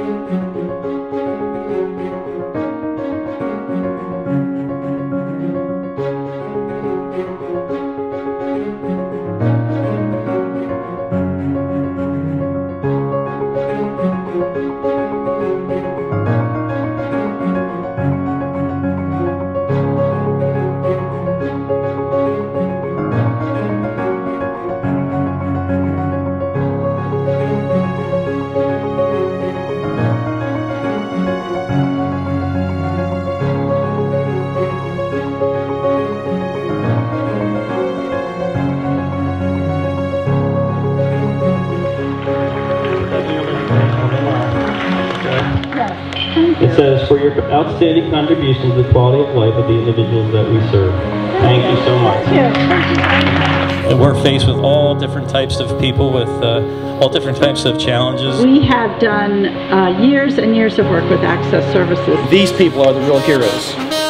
It says, for your outstanding contribution to the quality of life of the individuals that we serve. Thank you so much. And we're faced with all different types of people with all different types of challenges. We have done years and years of work with Access Services. These people are the real heroes.